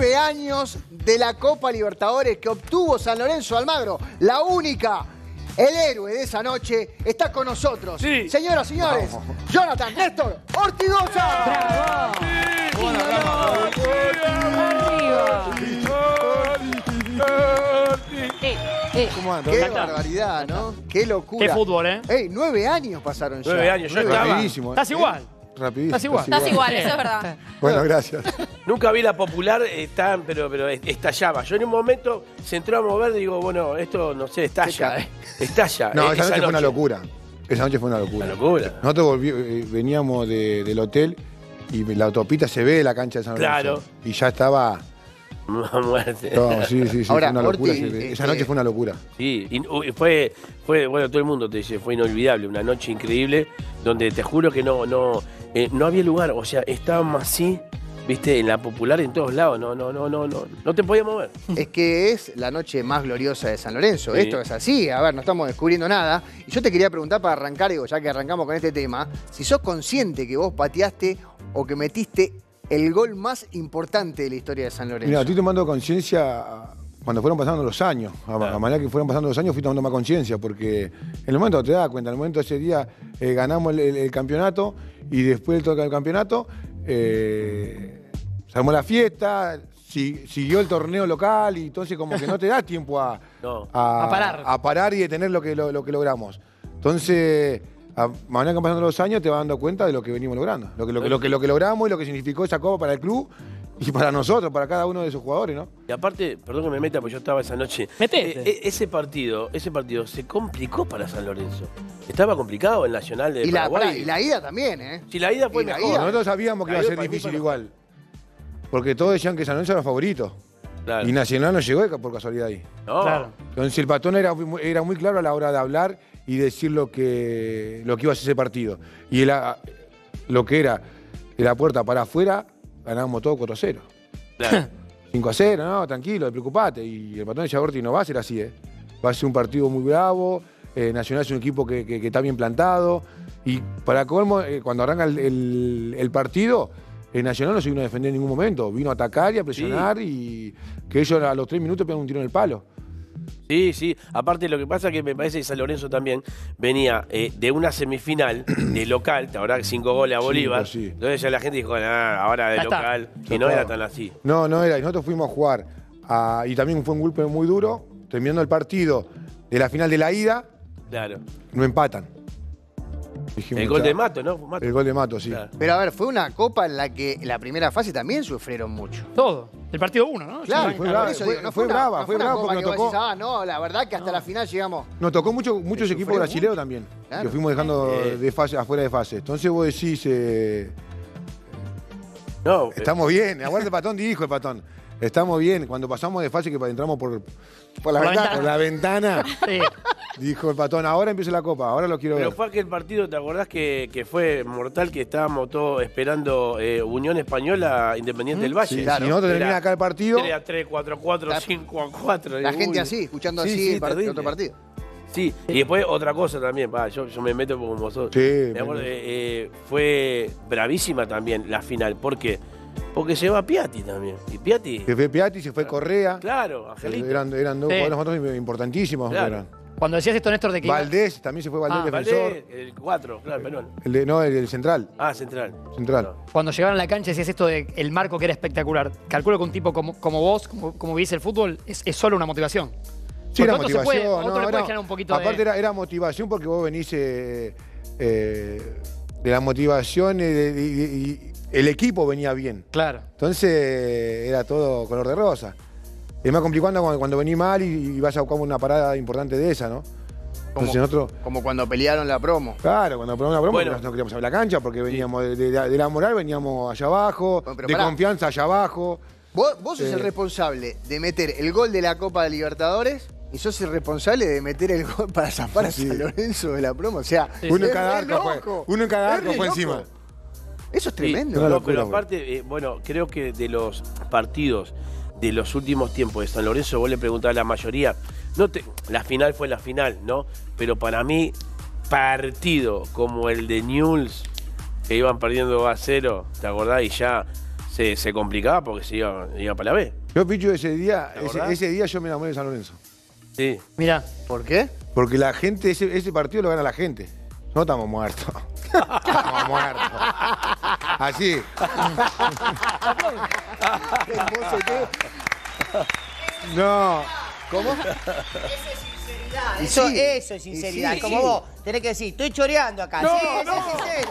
9 años de la Copa Libertadores que obtuvo San Lorenzo Almagro. La única, el héroe de esa noche, está con nosotros. Sí. Señoras y señores, Jonathan Néstor Ortigoza. ¡Bravo! ¿Cómo anda? Qué barbaridad, ¿no? Qué locura. Qué fútbol, ¿eh? Ey, 9 años pasaron ya. 9 años, yo estaba. Rapidísimo. Estás igual. Rapidísimo. Estás igual. Estás igual, eso es verdad. Bueno, gracias. Nunca vi la popular, pero estallaba. Yo en un momento se entró a mover y digo, bueno, esto no sé, estalla. Estalla. No, esa noche fue una locura. Esa noche fue una locura. Una locura. Nosotros veníamos del hotel y la autopista se ve de la cancha de San Lorenzo. Claro. Y ya estaba... Muerte. No, sí, Ahora, fue una locura. Orti, Esa noche fue una locura. Sí, y fue, bueno, todo el mundo te dice, fue inolvidable, una noche increíble, donde te juro que no había lugar, o sea, estábamos así, viste, en la popular en todos lados, no te podías mover. Es que es la noche más gloriosa de San Lorenzo. Sí. Esto es así, a ver, no estamos descubriendo nada. Y yo te quería preguntar para arrancar, digo, ya que arrancamos con este tema, si sos consciente que vos pateaste o que metiste el gol más importante de la historia de San Lorenzo. Mira, estoy tomando conciencia cuando fueron pasando los años. A manera que fueron pasando los años fui tomando más conciencia, porque en el momento te das cuenta, en el momento de ese día ganamos el campeonato y después del campeonato se armó la fiesta, siguió el torneo local y entonces como que no te da tiempo a parar y detener lo que logramos. Entonces, a manera que van pasando los años te vas dando cuenta de lo que venimos logrando, lo que logramos y lo que significó esa copa para el club y para nosotros, para cada uno de esos jugadores, ¿no? Y aparte, perdón que me meta, porque yo estaba esa noche. Metete. Ese partido se complicó para San Lorenzo. Estaba complicado el Nacional de Paraguay. Y la ida también, ¿eh? Si la ida fue Y la mejor. ida. Nosotros sabíamos que iba a ser Para mí difícil fue igual, porque todos decían que San Lorenzo era favorito. Claro. Y Nacional no llegó por casualidad ahí. No. Claro. Entonces el Patón era muy claro a la hora de hablar y decir lo que iba a ser ese partido. Y lo que era de la puerta para afuera, ganábamos todo 4-0. Claro. 5-0, no, tranquilo, preocupate. Y el Patón de Orti no va a ser así, ¿eh? Va a ser un partido muy bravo. Nacional es un equipo que está bien plantado. Y para colmo, cuando arranca el partido, Nacional no se vino a defender en ningún momento. Vino a atacar y a presionar y que ellos a los 3 minutos pegan un tiro en el palo. Sí. Aparte lo que pasa es que me parece que San Lorenzo también venía de una semifinal de local, te habrá 5 goles a Bolívar. Sí. Entonces ya la gente dijo, ahora de Ya está. local. Y no era tan así. No era. Y nosotros fuimos a jugar. Y también fue un golpe muy duro. Terminando el partido de la final de la ida, Claro. no empatan. Dijimos, El gol ya. de Mato, ¿no? Mato. El gol de Mato, sí. Claro. Pero a ver, fue una copa en la que en la primera fase también sufrieron mucho. Todo. El partido 1, ¿no? Claro, fue por brava, eso fue- digo, no fue una- brava, no fue una brava copa porque que nos vos tocó. decís, no, la verdad que hasta la final llegamos. Nos tocó muchos equipos sufrió brasileños mucho. también, Claro. que fuimos dejando de fase, afuera de fase. Entonces vos decís, No, estamos bien. Aguante el Patón, dijo el Patón. Estamos bien. Cuando pasamos de fase, que entramos por Por la ventana. la ventana, Sí. dijo el Patón, ahora empieza la copa, ahora lo quiero pero ver. fue aquel partido, ¿te acordás que fue mortal, que estábamos todos esperando Unión Española, Independiente del Valle? Sí, claro. si nosotros Era termina acá el partido, 3-3, 4-4, 5-4. La gente así, escuchando Sí, así sí, el terrible. otro partido. Sí, y después otra cosa también, yo me meto como vosotros. Sí, Me acuerdo, fue bravísima también la final. ¿Por qué? Porque se va Piatti también. Y Piatti, se fue Piatti, se fue Correa. claro, Angelito. Eran dos Sí. jugadores nosotros importantísimos. Claro. Eran. Cuando decías esto, Néstor, de que... Valdés, también se fue Valdés, Ah, defensor. Valdés, el 4, claro, Perón. El central. Ah, central. Cuando llegaron a la cancha decías esto de el marco que era espectacular. Calculo que un tipo como vos, como vivís el fútbol, es solo una motivación. Sí, Porque era otro se puede- motivación. otro le puede era- generar un poquito aparte de... era motivación porque vos venís de la motivación y el equipo venía bien. Claro. Entonces era todo color de rosa. Es más complicado cuando venís mal y vas a buscar una parada importante de esa, ¿no? Entonces nosotros, Como cuando pelearon la promo. claro, cuando probamos la broma Bueno. no queríamos saber la cancha porque veníamos de la moral, veníamos allá abajo, Bueno, pero de pará. confianza allá abajo. Vos sos el responsable de meter el gol de la Copa de Libertadores y sos el responsable de meter el gol para zafar a Sí. San Lorenzo de la promo. O sea, Uno en es cada re arco fue. loco. Uno en cada Es arco re fue loco. encima. Eso es tremendo. Una No, locura, pero güey. aparte, creo que de los partidos de los últimos tiempos de San Lorenzo, vos le preguntás a la mayoría, la final fue la final, ¿no? Pero para mí, partido como el de Newell's, que iban perdiendo 2-0, ¿te acordás? Y ya se complicaba porque se iba para la B. Yo, Pichu, ese día yo me enamoré de San Lorenzo. Sí. Mirá. ¿Por qué? Porque la gente, ese partido lo gana la gente. No estamos muertos. Estamos muertos. Así. Qué hermoso que... No. ¿Cómo? Eso Sí. es sinceridad. Y sí, Como sí. vos tenés que decir, estoy choreando acá. No, sí, no, sé sincero.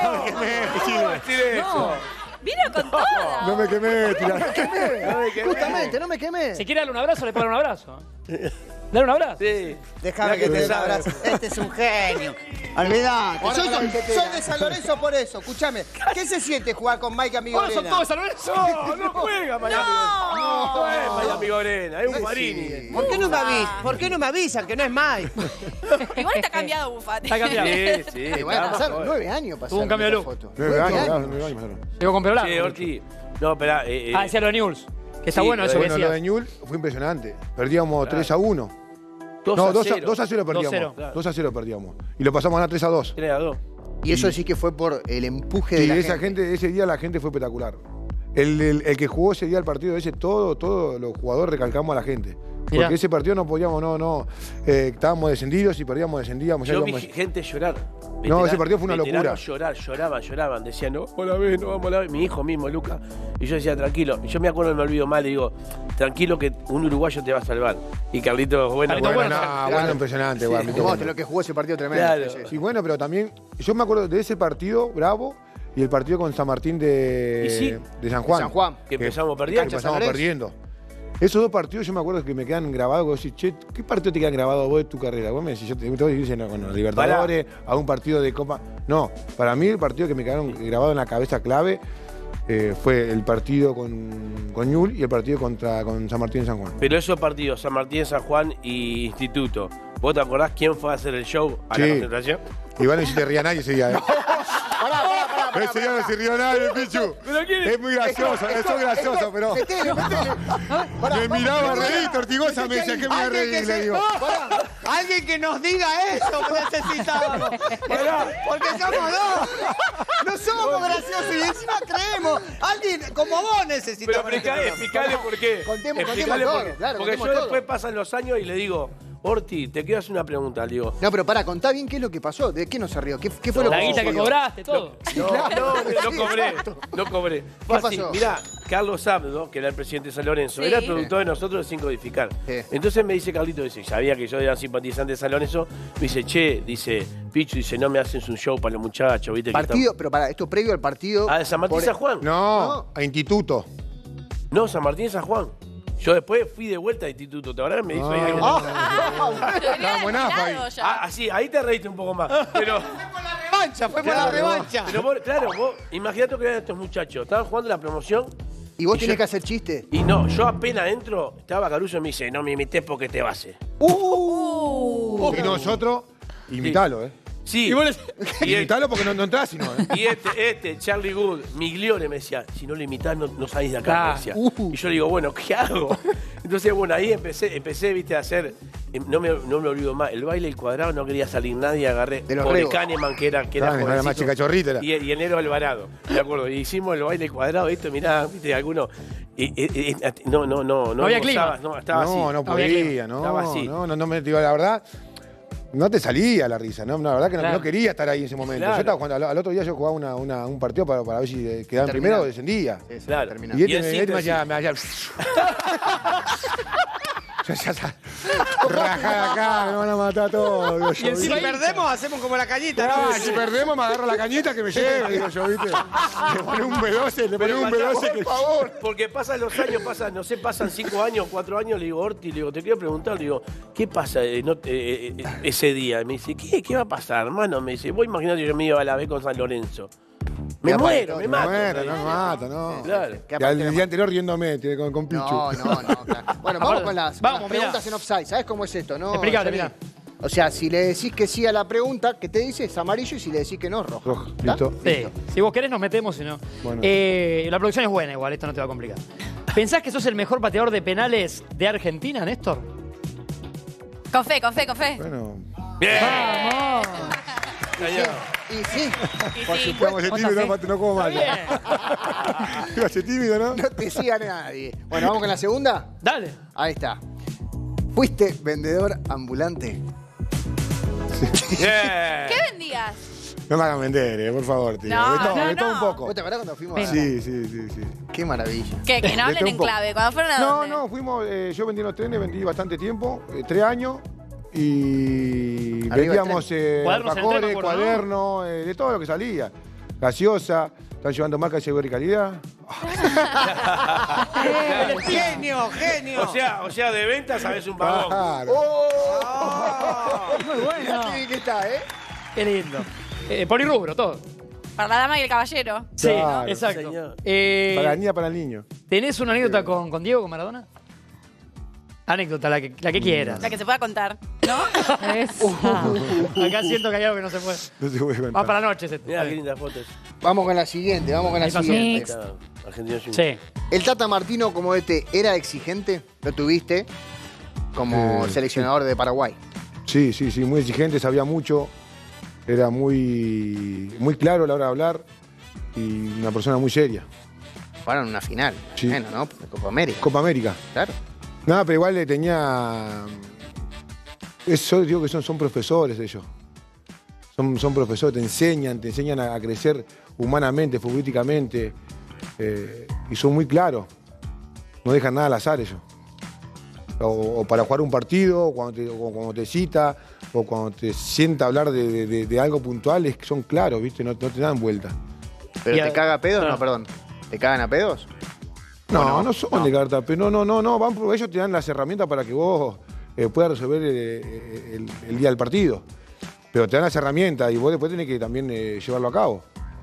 No decir eso. Vino con toda. No me quemé, tira. Justamente, no me quemé. Si quiere darle un abrazo, le puedo dar un abrazo. Dale un abrazo. Sí. Déjame Mirá que te sabe. abrace. Este es un genio. Olvidate. Ahora Soy, para la billetera. soy de San Lorenzo por eso. Escúchame. ¿Qué se siente jugar con Mike Ahora son Amigorena? todos San Lorenzo. No juega Miami. No es Miami Gorena, es un Marini. ¿Por qué no me avisan que no es Mike? Igual está cambiado Bufati. Está cambiado. Sí. Y bueno, pasaron 9 años pasaron Tuvo un cambio de esta look. foto. 9 años, Nueve claro, 9 años pasaron. Llegó con pelo largo. Sí, Orti. No, espera. Decía lo de Newell's. Que está Sí, bueno eso que Bueno, lo de decías. Ñul fue impresionante. Perdíamos 3-1. 2-0. 2-0 perdíamos. 2-0. 2-0 perdíamos. Y lo pasamos a ganar 3-2. 3-2. Y eso sí que fue por el empuje de Y la esa gente, ese día la gente fue espectacular. El que jugó ese día el partido ese, todos los jugadores recalcamos a la gente. Mirá. Porque ese partido no podíamos, estábamos descendidos y perdíamos, descendíamos. ya Yo vi íbamos- gente llorar. No, ese partido fue una locura. Lloraban. Decían, no, vamos a la vez, no vamos a la vez. Mi hijo mismo, Luca. Y yo decía, tranquilo. Y yo me acuerdo, me olvido mal, le digo, tranquilo que un uruguayo te va a salvar. Y Carlitos, bueno, Carlitos, Bueno, bueno, bueno, impresionante. Sí. bueno, Vos, lo que jugó ese partido tremendo. Claro. Sí, sí. Y bueno, pero también, yo me acuerdo de ese partido, bravo, y el partido con San Martín de, Y sí. de San Juan. San Juan. que empezamos Que perdiendo. empezamos San Lorenzo. perdiendo. Esos dos partidos yo me acuerdo que me quedan grabados. Vos decís, che, ¿qué partido te quedan grabados vos de tu carrera? Vos me decís, yo te voy a decir, con los Libertadores, a un partido de Copa. No, para mí el partido que me quedaron grabado en la cabeza clave fue el partido con Ñul y el partido con San Martín y San Juan. Pero esos partidos, San Martín, San Juan y Instituto. ¿Vos te acordás quién fue a hacer el show a la Sí. concentración? Igual no se te ría nadie ese día, ¿eh? Ese día no se rió nadie, Pichu. Es muy gracioso, eso es gracioso, pero Metele. me miraba a reír, Tortigosa me decía que me iba a reír, le digo. Alguien que nos diga eso necesitábamos. Porque somos dos. No somos graciosos y encima creemos. Alguien como vos Pero necesitamos. explicale por qué. Contemos Explicale todo, por qué. claro, Porque yo contemos todo. después pasan los años y le digo, Orti, te quiero hacer una pregunta. Le digo, No, pero pará, contá bien qué es lo que pasó. ¿De qué no se rió? ¿Qué fue lo La que guita que sucedió? cobraste, todo. no cobré. Fácil, pasó? mirá, Carlos Abdo, que era el presidente de San Lorenzo, Sí. era el productor de nosotros de Sin Codificar. Sí. Entonces me dice Carlito, dice, sabía que yo era simpatizante de San Lorenzo, me dice, che, dice, Pichu, dice, no me hacen un show para los muchachos, ¿viste? que Partido, pero pará, esto previo al partido. están-". Ah, de San Martín por- San Juan. No, a Instituto. No, San Martín San Juan. Yo después fui de vuelta a instituto, ¿te acordás? Me dijo ahí. Estaba buenazo ahí. Así, ahí te reíste un poco más. Pero, Revancha, fue por la revancha. pero vos, claro, vos, imaginate que eran estos muchachos. Estaban jugando la promoción Y vos Y tenés yo- que hacer chiste. y no, yo apenas entro, estaba Caruso y me dice, no me imites porque te vas. Y nosotros, imitalo, ¿eh? Sí. Y, Imitalo porque no entras, sino, ¿eh? y este, Charlie Good, Migliore me decía, si no lo imitás no salís de acá. Ah, me decía. Y yo le digo, bueno, ¿qué hago? Entonces, bueno, ahí empecé viste, a hacer, no me olvido más, el baile del cuadrado no quería salir nadie, agarré De los por rebos. Kahneman, que era Kahneman, era jovencito, más chicachorrita, era. y Enero Alvarado, me acuerdo. Y hicimos el baile del cuadrado, esto, mirá, viste, alguno. No había clima. gozabas, no, estaba así. No podía, no. Estaba así. No me digo, la verdad, no te salía la risa, ¿no? La verdad que Claro. no quería estar ahí en ese momento. Claro. Yo estaba jugando, al otro día yo jugaba un partido para ver si quedaba en primero o descendía. Sí, sí, Claro. terminado. Y Y este él me siempre hacía... Rajada acá, me van a matar todos. digo yo, Si ¿viste? perdemos, hacemos como la cañita, Ah, ¿no? si perdemos me agarro la cañita que me lleve, digo yo, ¿viste? Le pone un B12, le pone un B12 que... Porque pasan los años, no sé, pasan 5 años, 4 años, le digo, Orti, le digo, te quiero preguntar, le digo, ¿qué pasa ese día? Y me dice, ¿qué va a pasar, hermano? Me dice, vos imaginate que yo me iba a la B con San Lorenzo. Me Queda muero, para me el mato. No me mata, no. Claro. Que Y aparte al día anterior riéndome con Pichu. No, claro. Bueno, vamos con las Vamos, preguntas mirá. en offside. ¿Sabes cómo es esto, no? Explicate, Sammy? mirá. O sea, si le decís que sí a la pregunta, que te dice es amarillo y si le decís que no, es rojo. Rojo, ¿Está? listo. Sí. Si vos querés nos metemos, si no. Bueno. La producción es buena igual, esto no te va a complicar. ¿Pensás que sos el mejor pateador de penales de Argentina, Néstor? Con fe. Bueno, Bien. ¡Vamos! Callao. Y sí, por sí. supuesto. Ese ¿Vos tímido hacés? no como más. Bien. Iba a ser tímido, ¿no? No te siga nadie. Bueno, ¿vamos con la segunda? Dale. Ahí está. ¿Fuiste vendedor ambulante? Yeah. ¿Qué vendías? No me hagan vender, por favor, tío. No, de todo, no, de todo no. un poco. ¿Vos te acordás cuando fuimos a... Sí. Qué maravilla. Que no De hablen todo en un poco. clave. Cuando fueron a No, dónde? no, fuimos, yo vendí en los trenes, vendí bastante tiempo, 3 años, y Arriba vendíamos Cuadernos en el tren, me alfajores, acuerdo, ¿no? cuadernos, de todo lo que salía. Gaseosa, están llevando marca de seguridad y calidad. Genio, genio. O sea, de venta sabes un vagón. Claro. Muy bueno. Mirá qué bien que está, ¿eh? Qué lindo. Polirrubro, todo. Para la dama y el caballero. Sí, Claro. exacto. Señor. Para la niña, para el niño. ¿Tenés una anécdota con Diego, con Maradona? Anécdota, la que quieras. La que se pueda contar, ¿no? Acá siento que hay algo que no se puede. No se puede Más contar. para la noche. ese. Mirá qué lindas fotos. Vamos con la siguiente, vamos con la Ahí pasó. siguiente. Está Argentino Junior. Sí. ¿El Tata Martino como DT era exigente? ¿Lo tuviste como seleccionador de Paraguay? Sí, muy exigente, sabía mucho, era muy claro a la hora de hablar y una persona muy seria. Fueron una final, Sí. bueno, ¿no? De Copa América. Copa América. Claro. No, pero igual le tenía... Eso digo que son profesores ellos. Son profesores, te enseñan a crecer humanamente, futbolísticamente. Y son muy claros. No dejan nada al azar ellos. O para jugar un partido, o cuando te cita, o cuando te sienta a hablar de algo puntual, son claros, ¿viste? No te dan vuelta. ¿Pero Y te a- caga a pedos? no. No, perdón. ¿Te cagan a pedos? No, no son de carta, pero no, van por ellos te dan las herramientas para que vos puedas resolver el día del partido. Pero te dan las herramientas y vos después tenés que también llevarlo a cabo.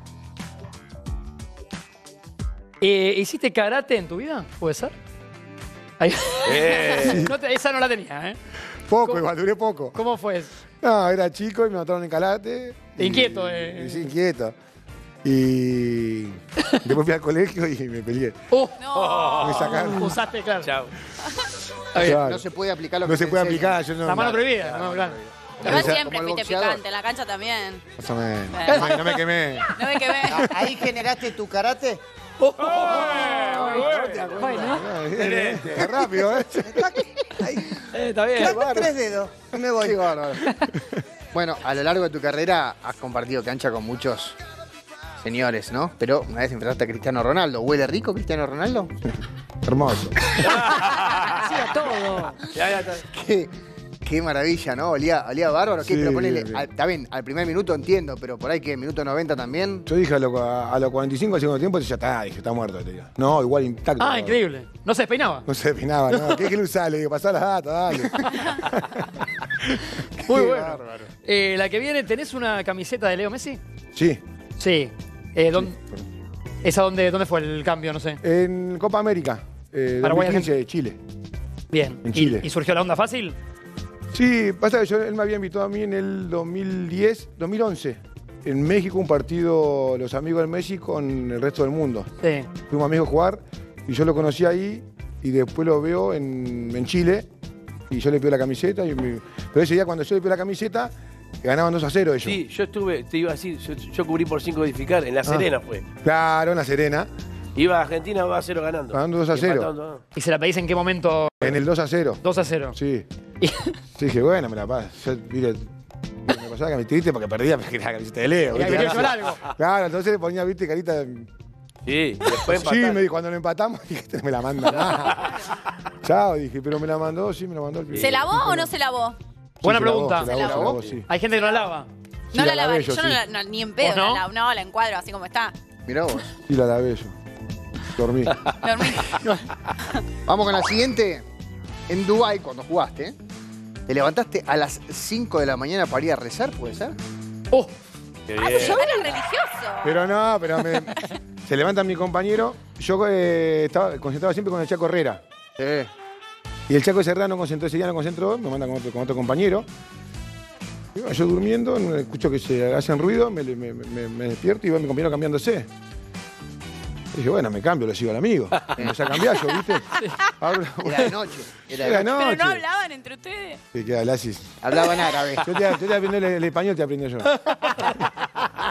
¿Hiciste karate en tu vida? ¿Puede ser? Ahí- esa no la tenía, ¿eh? Poco, igual, duré poco. ¿Cómo fue eso? No, era chico y me mataron en calate. Inquieto, Sí, inquieto. Y después fui al colegio y me peleé. No. Me sacaron. Usaste, claro. Chao. Claro. No se puede aplicar lo que No se te puede enseñan. aplicar, yo no. La mano prohibida, no, claro. Igual Esa- siempre como el fuiste boxeador. picante, en la cancha también. Más o menos. Bueno. No me quemé. No me quemé. ¿Ahí generaste tu karate? Bueno, Es rápido, ¿eh? está bien. Clac, 3 dedos. Y me voy. Qué bárbaro. Bueno, a lo largo de tu carrera has compartido cancha con muchos señores, ¿no? Pero una vez enfrentaste a Cristiano Ronaldo. ¿Huele rico Cristiano Ronaldo? Hermoso. Sí, a todo. Ya está. Qué maravilla, ¿no? Olía bárbaro. ¿Qué? Sí, Pero ponele, bien. está bien, al primer minuto entiendo, pero por ahí que minuto 90 también. Yo dije a los 45 al segundo tiempo, ya está, dije, está muerto. Te digo. No, igual intacto. Ah, increíble. No se despeinaba. No se despeinaba, no. ¿Qué es que lo usaba? Le digo, pasá las datas, dale. Muy Qué bueno. bárbaro. La que viene, ¿tenés una camiseta de Leo Messi? Sí. Sí. ¿Esa dónde fue el cambio? No sé. En Copa América, Paraguay, 2015, Chile. Bien. En Chile. ¿Y surgió la onda fácil? Sí, pasa que él me había invitado a mí en el 2011. En México, un partido, los amigos del Messi con el resto del mundo. Sí. Fuimos amigos a jugar y yo lo conocí ahí y después lo veo en Chile y yo le pido la camiseta. Pero ese día cuando yo le pido la camiseta, ganaban 2-0 ellos. Sí, yo estuve, te iba a decir, yo cubrí por 5 codificar, en La Serena fue. Claro, en La Serena, Iba a Argentina 2-0 ganando. Ganando 2-0. Y empataron todos. ¿Y se la pedís en qué momento? en el 2-0. 2-0. Sí. Y- Sí, dije, bueno, me la paso. Yo, mire, me pasaba que me triste porque perdía, porque era la camiseta de Leo. Y ¿viste? había que llevar algo. Claro, entonces le ponía, viste, carita de... Sí, después Sí, empataron. me dijo, cuando lo empatamos, dije, "Este no me la manda nada". Chao, dije, pero me la mandó, sí, me la mandó el primer. ¿Se lavó o no se lavó? Sí, Buena se lavó, pregunta. Se lavó, sí. Hay gente que no la lava. Sí, No la lavé lavé. yo, Yo no sí. la, ni en pedo. ¿Vos no? No, la encuadro así como está. Mirá vos. Sí, la lavé yo. Dormí. Dormí. Vamos con la siguiente. En Dubái, cuando jugaste, te levantaste a las 5 de la mañana para ir a rezar, ¿puede ser? ¡Oh! Qué Ah, bien. yo era religioso. Pero no, se levanta mi compañero. Yo estaba concentrado siempre con el Chaco Herrera. Sí. Y el Chaco Herrera no concentró ese día, no concentró, me manda con otro compañero. Y bueno, yo durmiendo, escucho que se hacen ruido, me despierto y va mi compañero cambiándose. Y dije, bueno, me cambio, le sigo al amigo. Empecé a cambiar yo, ¿viste? Abro- Era de noche. Era de Era noche. Pero no noche. hablaban entre ustedes. Sí, queda Lasis. Hablaban árabe. Yo te aprendí el español, te aprendí yo.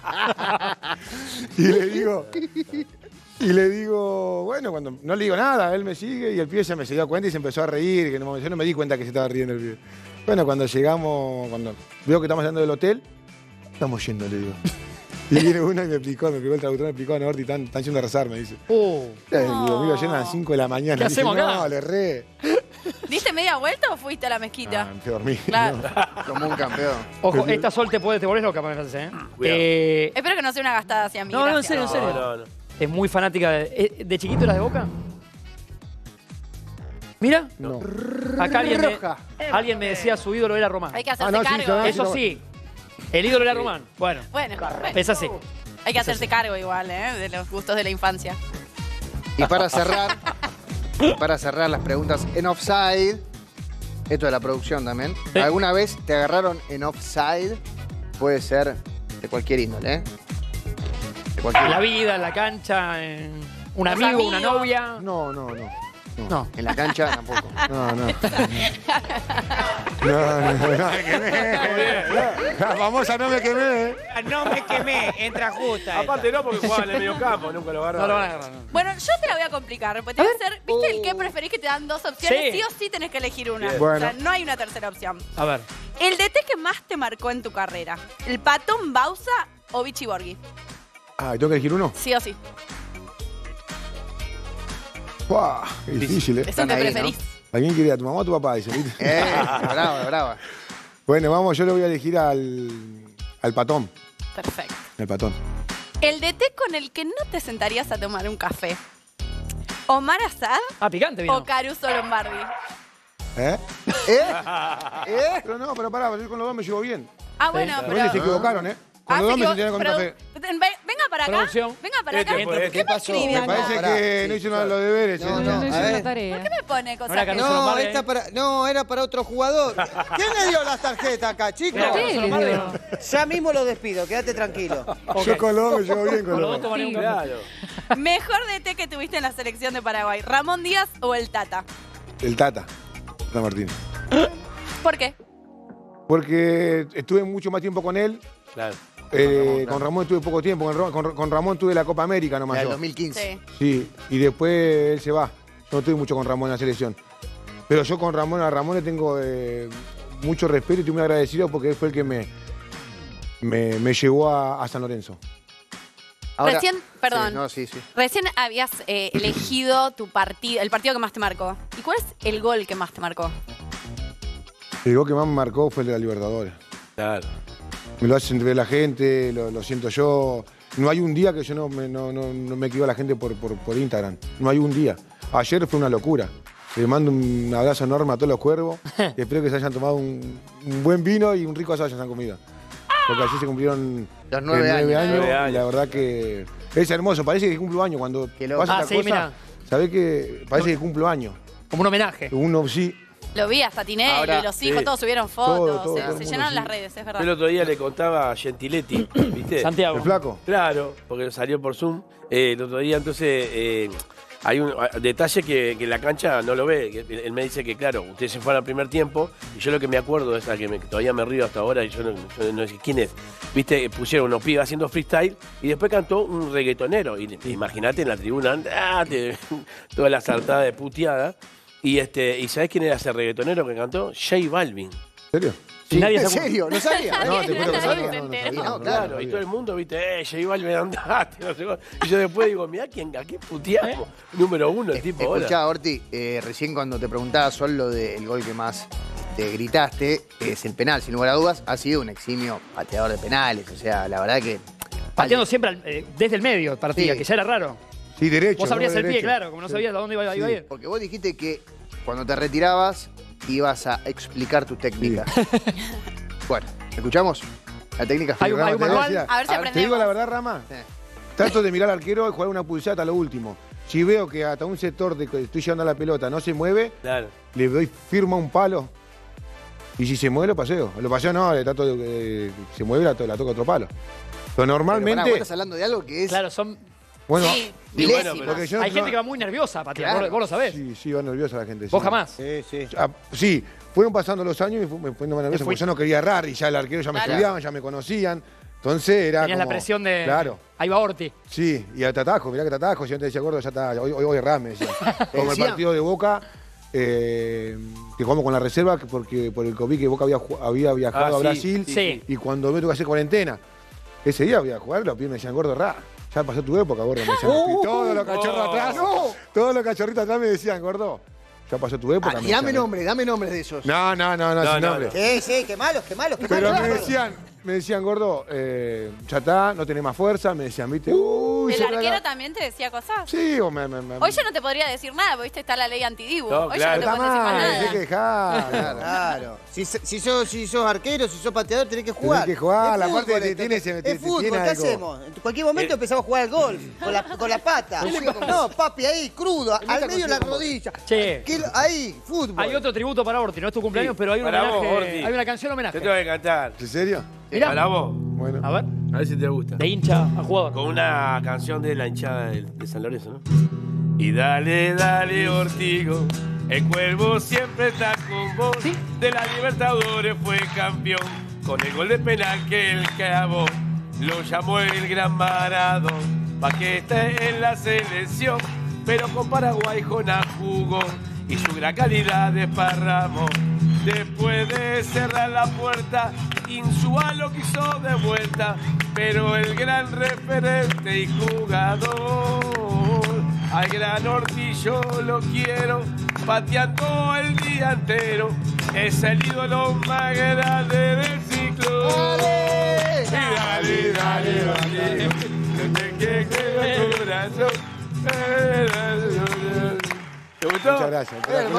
Y le digo, bueno, cuando no le digo nada, él me sigue y el pibe se me dio cuenta y se empezó a reír, que yo no me di cuenta que se estaba riendo el pibe. Bueno, cuando llegamos, cuando veo que estamos saliendo del hotel, estamos yendo, le digo. Y viene uno y me explicó, el traductor me explicó, no, Orti, están yendo a rezar, me dice. Le digo, mira, llegan a las 5 de la mañana. ¿Qué hacemos acá? No, le re. ¿Diste media vuelta o fuiste a la mezquita? Me dormí. Claro. No. Como un campeón. Ojo, esta Sol te volvés loca, me parece, ¿eh? Cuidado. Espero que no sea una gastada hacia mí. No, en gracias. serio, en serio. No. Es muy fanática ¿De chiquito eras de Boca? Mira, No. acá alguien me decía su ídolo era Román. Hay que hacerse no, sí, cargo. sabés. Eso sí, el ídolo era Román. Bueno, Bueno, es así. hay que hacerse cargo igual, de los gustos de la infancia. Y para cerrar las preguntas en offside, esto de la producción también. Sí. ¿Alguna vez te agarraron en offside? Puede ser de cualquier índole, ¿eh? De cualquier En la vida, en la cancha, en un Los amigo, una amigos. novia. No. No. En la cancha tampoco. No, me quemé. La famosa no me quemé. No me quemé, entra justa. Aparte no, porque jugaba en el medio campo, nunca lo agarraba. No lo van a agarrar. no. Bueno, yo te la voy a complicar. Porque te voy a hacer, ¿viste el qué preferís que te dan dos opciones? Sí. Sí o sí tenés que elegir una. Bien. Bueno. O sea, no hay una tercera opción. A ver. El DT que más te marcó en tu carrera. ¿El Patón Bausa o Vichy Borghi? Ah, ¿tengo que elegir uno? Sí o sí. ¡Buah! Qué difícil, ¿eh? Es un Están que ahí, preferís. ¿A quién quería? ¿A tu mamá o a tu papá? Dice, ¿viste? Brava, brava. Bueno, vamos, yo le voy a elegir al patón. Perfecto. El patón. El DT con el que no te sentarías a tomar un café. ¿Omar Asad Ah, picante vino. o Caruso Lombardi? ¿Eh? ¿Eh? Pero no, pero pará, yo con los dos me llevo bien. Ah, bueno, Los pero... se equivocaron, ¿eh? Con los dos me sentaría con un café. Venga para acá. Producción. Venga para acá. Este, ¿Qué me pasó? escribe Me acá? parece pará. que no hicieron los deberes. No, ¿eh? no, No hizo a la ver. tarea. ¿Qué me pone cosas? No era Caruso No, Lombardi, esta para, no, era para otro jugador. ¿Quién le dio las tarjetas acá, chicos? Era Sí, Caruso le Lombardi, dio. ¿no? Ya mismo lo despido, quédate tranquilo. Ok. Yo con los dos me llevo bien con Con los los dos dos. tomaría un café. Claro. Mejor DT que tuviste en la selección de Paraguay, ¿Ramón Díaz o el Tata? El Tata Martín. ¿Por qué? Porque estuve mucho más tiempo con él. Claro. Con Ramón estuve poco tiempo. Con Ramón tuve la Copa América nomás La del yo. 2015. Sí. Sí, y después él se va. Yo no estuve mucho con Ramón en la selección. Pero yo con Ramón, a Ramón le tengo mucho respeto y estoy muy agradecido porque él fue el que me llevó a San Lorenzo. Ahora- Recién, perdón. Sí, no, sí. Recién habías elegido tu partido, el partido que más te marcó. ¿Y cuál es el gol que más te marcó? El gol que más me marcó fue el de la Libertadores. Claro. Me lo hace entre la gente, lo siento yo. No hay un día que yo no me escriba a la gente por Instagram. No hay un día. Ayer fue una locura. Le mando un abrazo enorme a todos los cuervos. Y espero que se hayan tomado un buen vino y un rico asado se han comido. Porque ayer se cumplieron Los 9 años. 9 años. Y la verdad que es hermoso. Parece que cumplo años. Cuando Qué loco. pasa Ah, esta sí, cosa, mirá. sabés que parece que cumplo años. Como un homenaje. Uno sí. Lo vi, hasta Tinelli, Ahora, los hijos, sí. todos subieron fotos, Todo se el mundo, llenaron sí. las redes, es Yo el verdad. otro día le contaba a Gentiletti, ¿viste? Santiago. El flaco. Claro, porque salió por Zoom. El otro día, entonces, hay un detalle que en la cancha no lo ve. Él me dice que, claro, ustedes se fueron al primer tiempo y yo lo que me acuerdo es que todavía me río hasta ahora y yo no sé quién es. ¿Viste? Pusieron unos pibes haciendo freestyle y después cantó un reggaetonero. Y imagínate en la tribuna, toda la sartada de puteada. Y ¿sabés quién era ese reggaetonero que cantó? J Balvin. ¿En serio? Y nadie ¿En se serio? ¿No sabía? No, te juro que Nadie sabía. se enteró. Sí, no, Claro, y todo el mundo, viste, J Balvin andate, no sé cómo. Y yo después digo, mirá a qué puteamos. Número uno, el tipo ahora. Escuchá, Orti, recién cuando te preguntaba solo del gol que más te gritaste, es el penal, sin lugar a dudas, ha sido un eximio pateador de penales. O sea, la verdad que... Pateando siempre desde el medio partida, Sí. que ya era raro. Sí, derecho. Vos abrías no, el pie, derecho. claro, como no sabías a dónde iba a ir. Porque vos dijiste que cuando te retirabas ibas a explicar tu técnica. Bueno, ¿escuchamos? La técnica Hay un filigrana, manual. ¿te da? A ver si Te digo aprendemos. la verdad, Rama. Sí. Trato de mirar al arquero y jugar una pulsada hasta lo último. Si veo que hasta un sector de que estoy llevando la pelota no se mueve, Claro. le doy firma un palo. Y si se mueve, lo paseo. Lo paseo no, le trato de que se mueve, la toco otro palo. Pero Pero pará, normalmente. vos estás hablando de algo que es Claro, son. Bueno, Sí. Y bueno, milésima. porque yo Hay no- gente que va muy nerviosa a patear, Claro. vos lo sabés. Sí, va nerviosa la gente. Vos sí. jamás. Sí, sí. Ah, sí, fueron pasando los años y me fue más nervioso porque yo no quería errar y ya el arquero ya me Claro. estudiaban, ya me conocían. Entonces era Tenías la como- presión de. Claro. Ahí va Orti. Sí, y te atajo, mirá que te atajo. Yo antes decía, gordo, ya está, hoy errás, me decía. Como el Decía. partido de Boca, que jugamos con la reserva, porque por el COVID que Boca había viajado a sí, Brasil. sí. Y cuando me tuve que hacer cuarentena, ese día voy a jugar, los pibes me decían, gordo, errás. Ya pasó tu época, gordo, me decían. Y todos los cachorros atrás, todos los cachorritos atrás me decían, gordo, ya pasó tu época. me Y dame decían. dame nombres de esos. No, sin nombre. Sí, qué malos, qué malos, qué Pero malos. me decían, gordo, ya está, no tenés más fuerza, me decían, ¿viste? ¿El se arquero traga- también te decía cosas? Sí, o Hoy yo no te podría decir nada, porque viste, está la ley antidibu. No, Hoy claro. yo no te Está puedo decir más mal, nada. tenés que dejar. Claro. Si sos arquero, si sos pateador, tenés que jugar. Tenés que jugar, Es la fútbol parte te esto, tiene- es te fútbol, tiene ¿qué algo. hacemos? En cualquier momento empezamos a jugar al golf, con la pata. No, papi, ahí, crudo, al medio de la rodilla. Che. Ahí, fútbol. Hay otro tributo para Orti, no es tu cumpleaños, Sí, pero hay un para vos, homenaje. Orti. Hay una canción Te homenaje. tengo que cantar. ¿En serio? Mirá. Para vos. Bueno. A ver, A ver si te gusta. de hincha a jugador. Con una canción de la hinchada de San Lorenzo, ¿no? Y dale, dale, Ortigo, el cuervo siempre está con vos. ¿Sí? De la Libertadores fue campeón, con el gol de penal que él clavó. Lo llamó el gran Maradón, pa' que esté en la selección. Pero con Paraguay Jonás jugó, y su gran calidad desparramó. Después de cerrar la puerta, Insúa lo quiso de vuelta, pero el gran referente y jugador, al gran Orti yo lo quiero, pateando el día entero, es el ídolo más grande del ciclo. ¡Dale! Dale, dale, dale, no te quede el corazón. ¿Te gustó? Muchas gracias.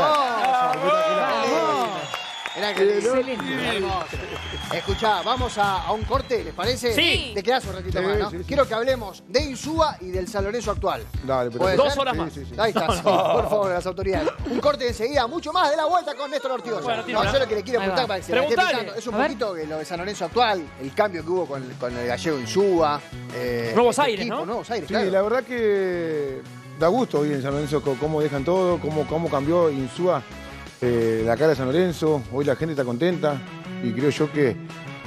Era que Excelente. hermoso. Escuchá, vamos a un corte, ¿les parece? Sí. Te quedás un ratito Sí, más, ¿no? sí, sí. Quiero que hablemos de Insúa y del San Lorenzo actual. Dale, pero ¿Puede 2 ser? horas Sí, más. sí, sí. Ahí está, sí, por favor, las autoridades. Un corte enseguida, mucho más de la vuelta con Néstor Ortigosa. Bueno, No, tira, yo lo que le quiero Ahí preguntar va. para que se la esté Preguntale. pensando es un A ver. poquito que lo de San Lorenzo actual, el cambio que hubo con el gallego Insúa. Nuevos este aires, equipo, ¿no? Nuevos aires, Sí, claro. la verdad que da gusto hoy en San Lorenzo cómo dejan todo, cómo cambió Insúa la cara de San Lorenzo. Hoy la gente está contenta y creo yo que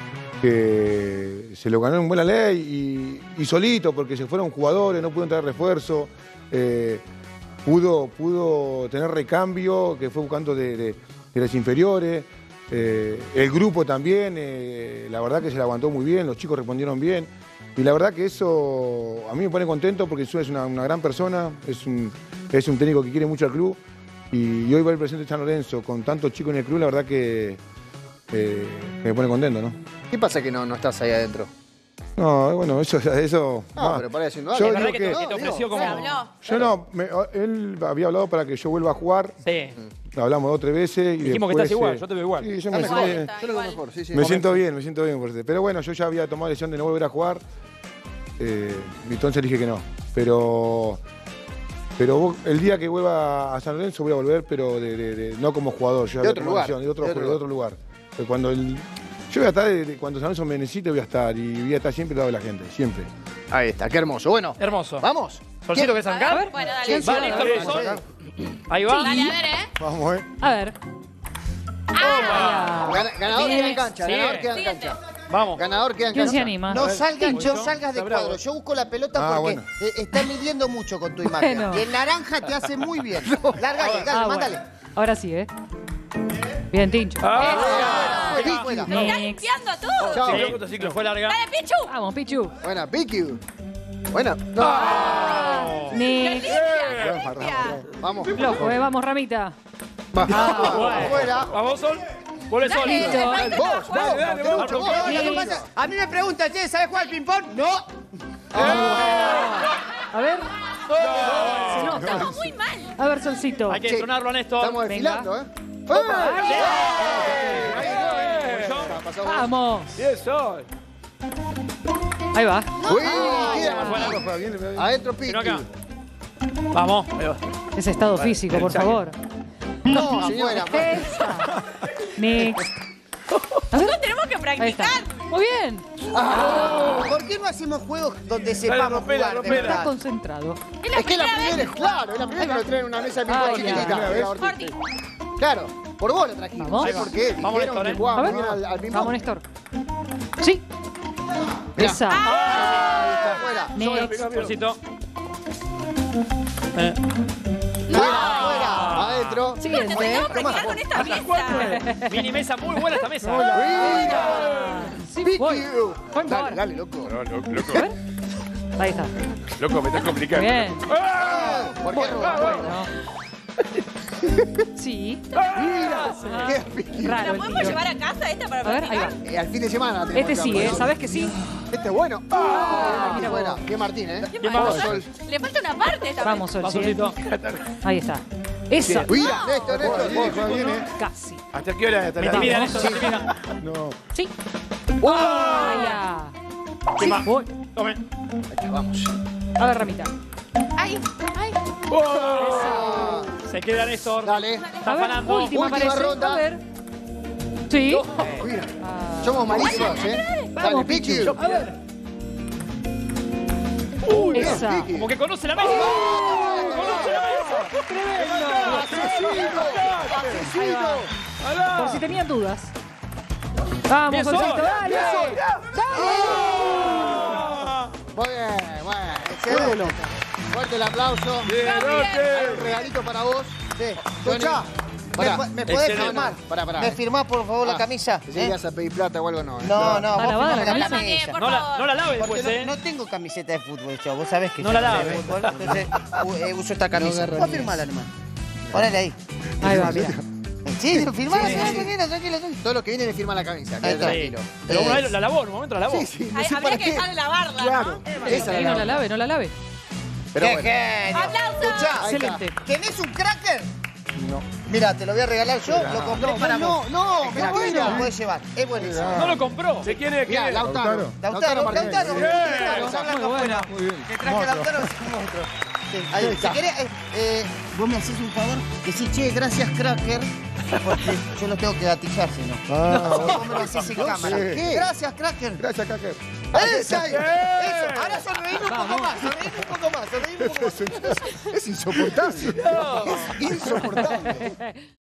se lo ganó en buena ley y solito porque se fueron jugadores, no pudieron traer refuerzo. Pudo tener recambio que fue buscando de las inferiores. El grupo también, la verdad que se la aguantó muy bien, los chicos respondieron bien. Y la verdad que eso a mí me pone contento porque Insúa es una gran persona, es un técnico que quiere mucho al club. Y hoy va el presidente de San Lorenzo con tantos chicos en el club, la verdad que me pone contento, ¿no? ¿Qué pasa que no estás ahí adentro? No, bueno, eso No, va. pero para haciendo Yo algo. Es verdad digo que te ofreció como. Se habló. Yo no, él había hablado para que yo vuelva a jugar, Sí. hablamos 2 o 3 veces. Y Dijimos que después, estás igual, yo te veo igual. Sí, yo Está me, mejor, igual, sé- está yo lo veo igual. mejor, sí, sí. me siento bien por eso. Pero bueno, yo ya había tomado la decisión de no volver a jugar, y entonces dije que no. Pero el día que vuelva a San Lorenzo voy a volver, pero no como jugador, yo De había otro tomado lugar, la decisión, de de otro lugar. Pero yo voy a estar, cuando San Lorenzo me necesite, voy a estar, y voy a estar siempre al lado de la gente, siempre. Ahí está, qué hermoso. Bueno, Hermoso. ¿vamos? Solcito, ¿querés A arrancar? ver, bueno, dale. Sí, Va, sí, Néstor, dale, con dale. Sol. Ahí va. Dale, a ver, Vamos, A ver. Ganador queda en cancha, Sigue. ganador queda en Siguiente. cancha. Vamos. Ganador queda en ¿Quién cancha. se anima? No salgas Está de bravo. cuadro. Yo busco la pelota Ah, porque bueno. está midiendo mucho con tu imagen. Bueno. Y el naranja te hace muy bien. Lárgale, dale, Ah, mándale. bueno. Ahora sí, ¿eh? Bien, Tincho. Ah, Fuera, fuera. ¿Estás Next. limpiando tú? Chao. Sí, se fue larga. ¡Dale, Pichu! Vamos, Pichu. Buena, Piqui. Buena. No. Next. Limpia. Vamos. Flojo, ¿eh? Vamos, Ramita. Fuera. Vamos, Sol. Vuelve Sol. Dale, Listo. dale, Vos, dale, vos, Marco, vos. Lo que pasa, a mí me preguntan, che, ¿sabes jugar al ping-pong? No. A ver. Se nota. Estamos muy mal. A ver, Solcito. Hay que Sí. sonarlo a Néstor. Estamos Venga. desfilando, ¿eh? Vamos. Bien, Sol. Ahí va. Uy, queda adentro Piqui. Vino acá. Vamos. Ahí va. Ese estado físico, por saque. favor. No, afuera. Esa. Next. Nosotros tenemos que Ahí está. practicar. Muy bien. ¿Por qué no hacemos juegos donde sepamos rompela, jugar de rompela. Está verdad? concentrado. Es la Es que la primera primera vez. es claro, es la primera que lo traen en una mesa de ping-pong Ay, chiquitita. ya. Mira, Ortiz. Orti. Claro, por vos lo trajimos. Vamos. No sé por qué. Vamos, Dijeron Néstor, que ¿eh? jugaba A muy ver. bien al ping-pong. Vamos, Néstor. Sí. Mirá. Esa. Ahí está, fuera. Next. Solcito. Fuera, adentro. Te Siguiente. tenemos que quedar con esta mesa. Mini mesa, muy buena esta mesa. Mira. Sí, Pique. voy. Voy Dale, ahora. dale, loco. No, loco. A ver. Ahí está. Loco, me estás complicando. Bien. ¿Por qué roba? Bueno. Sí. Qué pique. Raro. ¿La el podemos tiro. llevar a casa esta para A ver, ahí practicar? va. Al fin de semana. la tenemos Este sí, acá, ¿sabes que sí? Este es bueno. mira Fuera. vos. Qué Martín, ¿eh? ¿Qué Bien, pasa? vamos, Sol. Le falta una parte esta Vamos, Va, Sol. Solcito. Ahí está. Esa. Mira, Néstor, Néstor. Juega bien, ¿eh? Casi. ¿Hasta qué hora? ¿Hasta Me la intimida, Vamos. Néstor, me intimida. No. Sí. ¡Oh! Ahí ya. ¿Qué más? Voy. Tome. Vamos. A ver, Ramita. Ay, ay. Se queda Néstor. Dale. Está A ver, afanando. última Última parece. ronda. A ver. Sí. Mira. Ah, Somos malísimos, ¿eh? Dale, Piqui. A ver. Esa. Piqui. Como que conoce la mesa. Conoce la mesa. ¡Asesino! ¡Asesino! Por si tenían dudas. Vamos, Bien, Solcito, Sol. dale. Muy bien, bueno. Excelente. Fuerte el aplauso. Hay un regalito para vos. Sí. Escuchá, Pará. ¿me podés Excelente. firmar? Pará. ¿Me firmás, por favor, la camisa? Si ibas a pedir plata o algo, no. No, no, vos lavada firmame la la camisa? camisa. Por No favor. la lave Porque después, no, ¿eh? no tengo camiseta de fútbol yo, vos sabés que No yo la sé lave. de fútbol, entonces uso esta camisa. agarra Vos ni firmala nomás. Ponele ahí. Ahí va, mira. Sí, firmala, Sí, tranquilo, tranquilo. Todos los que vienen firman la camisa. Ahí Quédate está. tranquilo. Pero una vez la lavó, en un momento la lavó. Sí, sí. No Ay, sé habría para que qué. dejar de lavarla, Claro. ¿no? Esa Y la no la lave, no la lave. Pero ¡Qué bueno. genio! ¡Aplausos! Escuchá, Ahí está. Excelente. ¿tenés un cracker? No. Mira, te lo voy a regalar yo, lo compré para vos. No, Mirá, qué bueno. lo podés llevar, es buenísimo. No lo compró. ¿Se quiere? Mirá, Lautaro. Lautaro, Martínez. Lautaro, Bien. Lautaro, Muy buena. Muy bien. que traje a Lautaro es un monstruo. Sí, ahí está. Si querés, vos me haces un favor, que sí, che, gracias, cracker, porque yo lo tengo que gatillar, si no. Vos me lo haces en cámara. sé. ¿Qué? Gracias, cracker. Gracias, Cacker. Eso, eso. Ahora sonreíme un poco más, sonreíme un poco más, sonreíme un poco más. Es insoportable. Es insoportable.